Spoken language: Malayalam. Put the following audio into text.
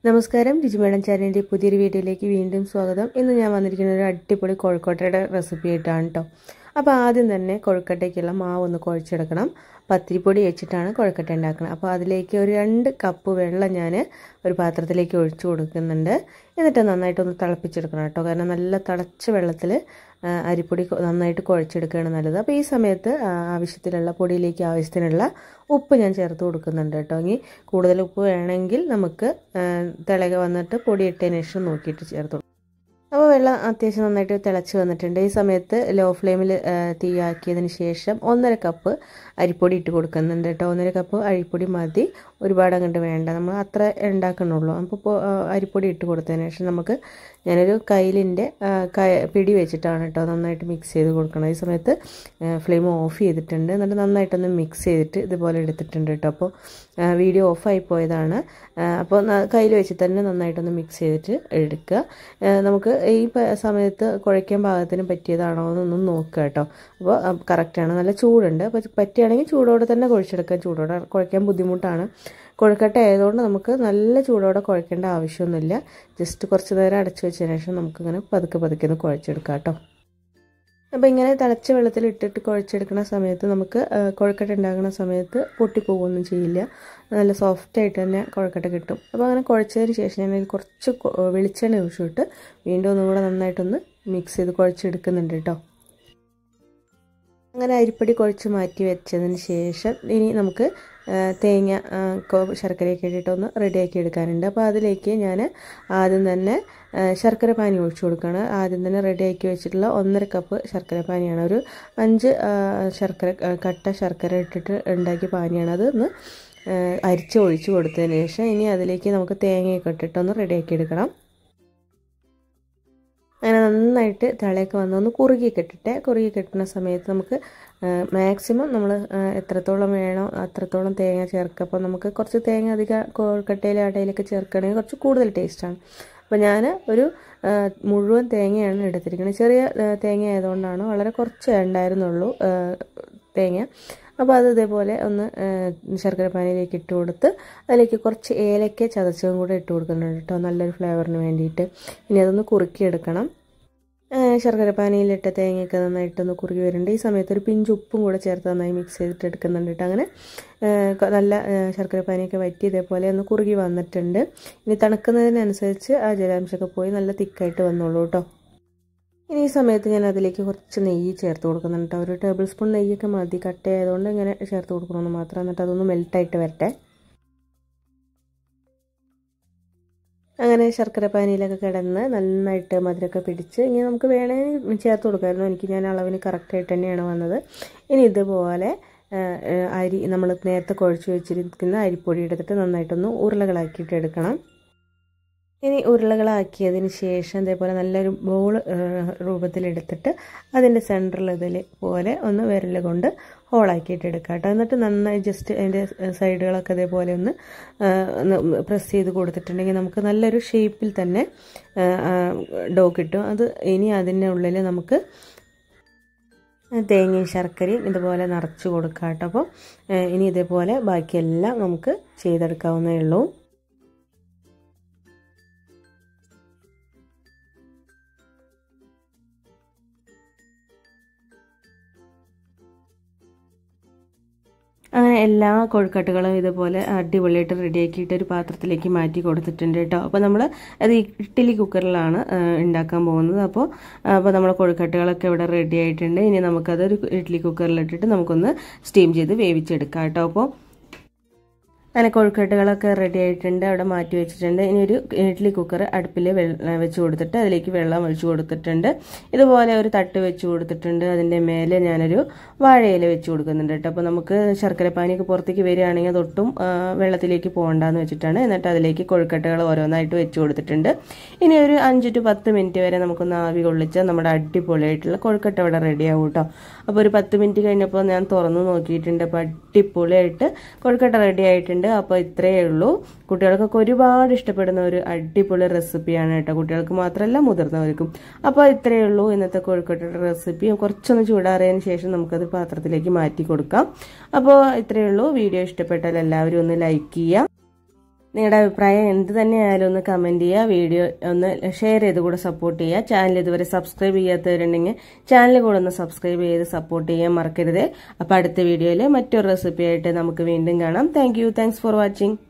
നമസ്കാരം രുചി മേഡം ചാനലിൻ്റെ പുതിയൊരു വീഡിയോയിലേക്ക് വീണ്ടും സ്വാഗതം. ഇന്ന് ഞാൻ വന്നിരിക്കുന്ന ഒരു അടിപൊളി കൊഴുക്കട്ടയുടെ റെസിപ്പി ആയിട്ടാണ് കേട്ടോ. അപ്പോൾ ആദ്യം തന്നെ കൊഴുക്കട്ടയ്ക്കുള്ള മാവ് ഒന്ന് കുഴച്ചെടുക്കണം. പത്തിരിപ്പൊടി വെച്ചിട്ടാണ് കൊഴുക്കട്ട ഉണ്ടാക്കുന്നത്. അപ്പോൾ അതിലേക്ക് ഒരു 2 കപ്പ് വെള്ളം ഞാൻ ഒരു പാത്രത്തിലേക്ക് ഒഴിച്ചു കൊടുക്കുന്നുണ്ട്. എന്നിട്ട് നന്നായിട്ടൊന്ന് തിളപ്പിച്ചെടുക്കണം കേട്ടോ. കാരണം നല്ല തിളച്ച വെള്ളത്തിൽ അരിപ്പൊടി നന്നായിട്ട് കുഴച്ചെടുക്കുകയാണ് നല്ലത്. അപ്പോൾ ഈ സമയത്ത് ആവശ്യത്തിനുള്ള പൊടിയിലേക്ക് ആവശ്യത്തിനുള്ള ഉപ്പ് ഞാൻ ചേർത്ത് കൊടുക്കുന്നുണ്ട് കേട്ടോ. ഇനി കൂടുതൽ ഉപ്പ് വേണമെങ്കിൽ നമുക്ക് തിളക വന്നിട്ട് പൊടി ഇട്ടതിന് ശേഷം നോക്കിയിട്ട് ചേർത്ത് കൊടുക്കും. അപ്പോൾ വെള്ളം അത്യാവശ്യം നന്നായിട്ട് തിളച്ച് വന്നിട്ടുണ്ട്. ഈ സമയത്ത് ലോ ഫ്ലെയിമിൽ തീയാക്കിയതിന് ശേഷം 1.5 കപ്പ് അരിപ്പൊടി ഇട്ട് കൊടുക്കുന്നുണ്ട് കേട്ടോ. 1.5 കപ്പ് അരിപ്പൊടി മതി, ഒരുപാട് അങ്ങോട്ട് വേണ്ട, നമ്മൾ അത്ര ഉണ്ടാക്കണുള്ളൂ. അപ്പോൾ അരിപ്പൊടി ഇട്ട് കൊടുത്തതിന് ശേഷം നമുക്ക് ഞാനൊരു കയ്യിലിൻ്റെ പിടി വെച്ചിട്ടാണ് കേട്ടോ നന്നായിട്ട് മിക്സ് ചെയ്ത് കൊടുക്കണം. ഈ സമയത്ത് ഫ്ലെയിം ഓഫ് ചെയ്തിട്ടുണ്ട്. എന്നിട്ട് നന്നായിട്ടൊന്ന് മിക്സ് ചെയ്തിട്ട് ഇതുപോലെ എടുത്തിട്ടുണ്ട് കേട്ടോ. അപ്പോൾ വീഡിയോ ഓഫായി പോയതാണ്. അപ്പോൾ കയ്യിൽ വെച്ച് തന്നെ നന്നായിട്ടൊന്ന് മിക്സ് ചെയ്തിട്ട് എടുക്കുക. നമുക്ക് ഈ സമയത്ത് കുഴയ്ക്കാൻ പാകത്തിന് പറ്റിയതാണോ എന്നൊന്നും നോക്കുക കേട്ടോ. അപ്പോൾ കറക്റ്റാണ്, നല്ല ചൂടുണ്ട്. അപ്പോൾ പറ്റുകയാണെങ്കിൽ ചൂടോടെ തന്നെ കുഴച്ചെടുക്കാം. ചൂടോടെ കുഴയ്ക്കാൻ ബുദ്ധിമുട്ടാണ്. കൊഴുക്കട്ട ആയതുകൊണ്ട് നമുക്ക് നല്ല ചൂടോടെ കുഴക്കേണ്ട ആവശ്യമൊന്നുമില്ല. ജസ്റ്റ് കുറച്ച് നേരം അടച്ചു വെച്ചതിന് ശേഷം നമുക്കിങ്ങനെ പതുക്കെ ഒന്ന് കുഴച്ചെടുക്കാം കേട്ടോ. അപ്പോൾ ഇങ്ങനെ തിളച്ച വെള്ളത്തിൽ ഇട്ടിട്ട് കുഴച്ചെടുക്കുന്ന സമയത്ത് നമുക്ക് കൊഴുക്കട്ട ഉണ്ടാക്കുന്ന സമയത്ത് പൊട്ടിപ്പോകുകയൊന്നും ചെയ്യില്ല. നല്ല സോഫ്റ്റായിട്ട് തന്നെ കൊഴുക്കട്ട കിട്ടും. അപ്പോൾ അങ്ങനെ കുഴച്ചതിന് ശേഷം ഞാൻ കുറച്ച് വെളിച്ചെണ്ണ ഒഴിച്ചിട്ട് വീണ്ടും ഒന്നുകൂടെ നന്നായിട്ടൊന്ന് മിക്സ് ചെയ്ത് കുഴച്ചെടുക്കുന്നുണ്ട് കേട്ടോ. അങ്ങനെ അരിപ്പൊടി കുഴച്ച് മാറ്റി വെച്ചതിന് ശേഷം ഇനി നമുക്ക് തേങ്ങ ശർക്കരയൊക്കെ ഇട്ടിട്ടൊന്ന് റെഡിയാക്കി എടുക്കാനുണ്ട്. അപ്പോൾ അതിലേക്ക് ഞാൻ ആദ്യം തന്നെ ശർക്കര പാനി ഒഴിച്ചു കൊടുക്കുകയാണ്. ആദ്യം തന്നെ റെഡിയാക്കി വെച്ചിട്ടുള്ള 1.5 കപ്പ് ശർക്കര പാനിയാണ്. ഒരു 5 കട്ട ശർക്കര ഇട്ടിട്ട് ഉണ്ടാക്കിയ പാനിയാണ്. അത് ഒന്ന് അരിച്ച് ഒഴിച്ച് കൊടുത്തതിന് ശേഷം ഇനി അതിലേക്ക് നമുക്ക് തേങ്ങയൊക്കെ ഇട്ടിട്ടൊന്ന് റെഡിയാക്കി എടുക്കണം. അങ്ങനെ നന്നായിട്ട് തിളയൊക്കെ വന്നൊന്ന് കുറുകി കെട്ടുന്ന സമയത്ത് നമുക്ക് മാക്സിമം നമ്മൾ എത്രത്തോളം വേണോ അത്രത്തോളം തേങ്ങ ചേർക്കുക. അപ്പോൾ നമുക്ക് കുറച്ച് തേങ്ങ അധികം കൊഴുക്കട്ടയിലും അടയിലൊക്കെ ചേർക്കുകയാണെങ്കിൽ കുറച്ച് കൂടുതൽ ടേസ്റ്റാണ്. അപ്പോൾ ഞാൻ ഒരു മുഴുവൻ തേങ്ങയാണ് എടുത്തിരിക്കുന്നത്. ചെറിയ തേങ്ങ ആയതുകൊണ്ടാണ്, വളരെ കുറച്ചേ ഉണ്ടായിരുന്നുള്ളൂ തേങ്ങ. അപ്പോൾ അത് ഇതേപോലെ ഒന്ന് ശർക്കര പാനിയിലേക്ക് ഇട്ട് കൊടുത്ത് അതിലേക്ക് കുറച്ച് ഏലക്ക ചതച്ചതും കൂടെ ഇട്ട് കൊടുക്കുന്നുണ്ട് കേട്ടോ, നല്ലൊരു ഫ്ലേവറിന് വേണ്ടിയിട്ട്. ഇനി അതൊന്ന് കുറുക്കിയെടുക്കണം. ശർക്കര പാനിയിലിട്ട തേങ്ങയൊക്കെ നന്നായിട്ടൊന്ന് കുറുകി വരുന്നുണ്ട്. ഈ സമയത്ത് ഒരു പിഞ്ച് ഉപ്പും കൂടെ ചേർത്ത് നന്നായി മിക്സ് ചെയ്തിട്ട് എടുക്കുന്നുണ്ട് കേട്ടോ. അങ്ങനെ നല്ല ശർക്കര പാനിയൊക്കെ വറ്റി ഇതേപോലെ ഒന്ന് കുറുകി വന്നിട്ടുണ്ട്. ഇനി തണുക്കുന്നതിനനുസരിച്ച് ആ ജലാംശമൊക്കെ പോയി നല്ല തിക്കായിട്ട് വന്നോളൂ കേട്ടോ. ഇനി ഈ സമയത്ത് ഞാൻ അതിലേക്ക് കുറച്ച് നെയ്യ് ചേർത്ത് കൊടുക്കുന്നുണ്ട് കേട്ടോ. ഒരു ടേബിൾ സ്പൂൺ നെയ്യൊക്കെ മതി, കട്ടയായതുകൊണ്ട് ഇങ്ങനെ ചേർത്ത് കൊടുക്കണമെന്ന് മാത്രം. എന്നിട്ട് അതൊന്ന് മെൽട്ടായിട്ട് വരട്ടെ. അങ്ങനെ ശർക്കര പാനിയിലൊക്കെ കിടന്ന് നന്നായിട്ട് മധുരമൊക്കെ പിടിച്ച് ഇനി നമുക്ക് വേണമെങ്കിൽ ചേർത്ത് കൊടുക്കാമായിരുന്നു. ഞാൻ അളവിന് കറക്റ്റായിട്ട് തന്നെയാണ് വന്നത്. ഇനി ഇതുപോലെ അരി നമ്മൾ നേരത്തെ കുഴച്ച് വെച്ചിരിക്കുന്ന അരിപ്പൊടി എടുത്തിട്ട് നന്നായിട്ടൊന്ന് ഉരുളകളാക്കിയിട്ട് എടുക്കണം. ഇനി ഉരുളകളാക്കിയതിന് ശേഷം ഇതേപോലെ നല്ലൊരു ബോൾ രൂപത്തിലെടുത്തിട്ട് അതിൻ്റെ സെൻറ്ററിൽ പോലെ ഒന്ന് വിരൽ കൊണ്ട് ഹോളാക്കിയിട്ട് എടുക്കുക കേട്ടോ. എന്നിട്ട് നന്നായി ജസ്റ്റ് അതിൻ്റെ സൈഡുകളൊക്കെ ഇതേപോലെ ഒന്ന് പ്രസ് ചെയ്ത് കൊടുത്തിട്ടുണ്ടെങ്കിൽ നമുക്ക് നല്ലൊരു ഷേപ്പിൽ തന്നെ ഡോ കിട്ടും. അത് ഇനി അതിൻ്റെ ഉള്ളിൽ നമുക്ക് തേങ്ങയും ശർക്കരയും ഇതുപോലെ നിറച്ച് കൊടുക്കുക കേട്ടോ. അപ്പോൾ ഇനി ഇതേപോലെ ബാക്കിയെല്ലാം നമുക്ക് ചെയ്തെടുക്കാവുന്നേ ഉള്ളൂ. അങ്ങനെ എല്ലാ കൊഴുക്കട്ടകളും ഇതുപോലെ അടിപൊളിയായിട്ട് റെഡിയാക്കിയിട്ട് ഒരു പാത്രത്തിലേക്ക് മാറ്റി കൊടുത്തിട്ടുണ്ട് കേട്ടോ. അപ്പോൾ നമ്മൾ അത് ഇഡ്ഡലി കുക്കറിലാണ് ഉണ്ടാക്കാൻ പോകുന്നത്. അപ്പോൾ നമ്മുടെ കൊഴുക്കട്ടകളൊക്കെ ഇവിടെ റെഡി ആയിട്ടുണ്ട്. ഇനി നമുക്കതൊരു ഇഡ്ഡലി കുക്കറിലിട്ടിട്ട് നമുക്കൊന്ന് സ്റ്റീം ചെയ്ത് വേവിച്ചെടുക്കാം കേട്ടോ. അപ്പോൾ അങ്ങനെ കൊഴുക്കട്ടകളൊക്കെ റെഡി ആയിട്ടുണ്ട്, അവിടെ മാറ്റി വെച്ചിട്ടുണ്ട്. ഇനി ഒരു ഇഡ്ഡലി കുക്കർ അടുപ്പിൽ വെച്ച് കൊടുത്തിട്ട് അതിലേക്ക് വെള്ളം ഒഴിച്ച് കൊടുത്തിട്ടുണ്ട്. ഇതുപോലെ ഒരു തട്ട് വെച്ച് കൊടുത്തിട്ടുണ്ട്. അതിൻ്റെ മേലെ ഞാനൊരു വാഴയില വെച്ച് കൊടുക്കുന്നുണ്ട് കേട്ടോ. അപ്പോൾ നമുക്ക് ശർക്കര പാനിയൊക്കെ പുറത്തേക്ക് വരികയാണെങ്കിൽ അതൊട്ടും വെള്ളത്തിലേക്ക് പോകണ്ടെന്ന് വെച്ചിട്ടാണ്. എന്നിട്ട് അതിലേക്ക് കൊഴുക്കട്ടകൾ ഓരോന്നായിട്ട് വെച്ച് കൊടുത്തിട്ടുണ്ട്. ഇനി ഒരു 5 to 10 മിനിറ്റ് വരെ നമുക്കൊന്ന് ആവി കൊള്ളിച്ചാൽ നമ്മുടെ അടിപൊളിയായിട്ടുള്ള കൊഴുക്കട്ട ഇവിടെ റെഡിയാവും കേട്ടോ. അപ്പോൾ ഒരു 10 മിനിറ്റ് കഴിഞ്ഞപ്പോൾ ഞാൻ തുറന്ന് നോക്കിയിട്ടുണ്ട്. അപ്പോൾ അടിപൊളിയായിട്ട് കൊഴുക്കട്ട റെഡി ആയിട്ടുണ്ട്. അപ്പോൾ ഇത്രയേ ഉള്ളൂ. കുട്ടികൾക്കൊക്കെ ഒരുപാട് ഇഷ്ടപ്പെടുന്ന ഒരു അടിപൊളി റെസിപ്പിയാണ് കേട്ടോ. കുട്ടികൾക്ക് മാത്രമല്ല മുതിർന്നവർക്കും. അപ്പോൾ ഇത്രയേ ഉള്ളൂ ഇന്നത്തെ കൊഴുക്കട്ടയുടെ റെസിപ്പി. കുറച്ചൊന്ന് ചൂടാറിയതിന് ശേഷം നമുക്കത് പാത്രത്തിലേക്ക് മാറ്റി കൊടുക്കാം. അപ്പോൾ ഇത്രയേ ഉള്ളൂ. വീഡിയോ ഇഷ്ടപ്പെട്ടാൽ എല്ലാവരും ഒന്ന് ലൈക്ക് ചെയ്യുക. നിങ്ങളുടെ അഭിപ്രായം എന്ത് തന്നെയായാലും ഒന്ന് കമൻറ്റ് ചെയ്യുക, വീഡിയോ ഒന്ന് ഷെയർ ചെയ്ത് കൂടെ സപ്പോർട്ട് ചെയ്യുക. ചാനൽ ഇതുവരെ സബ്സ്ക്രൈബ് ചെയ്യാത്തവരുണ്ടെങ്കിൽ ചാനൽ കൂടെ ഒന്ന് സബ്സ്ക്രൈബ് ചെയ്ത് സപ്പോർട്ട് ചെയ്യാൻ മറക്കരുത്. അപ്പോൾ അടുത്ത വീഡിയോയിൽ മറ്റൊരു റെസിപ്പി ആയിട്ട് നമുക്ക് വീണ്ടും കാണാം. Thanks for watching.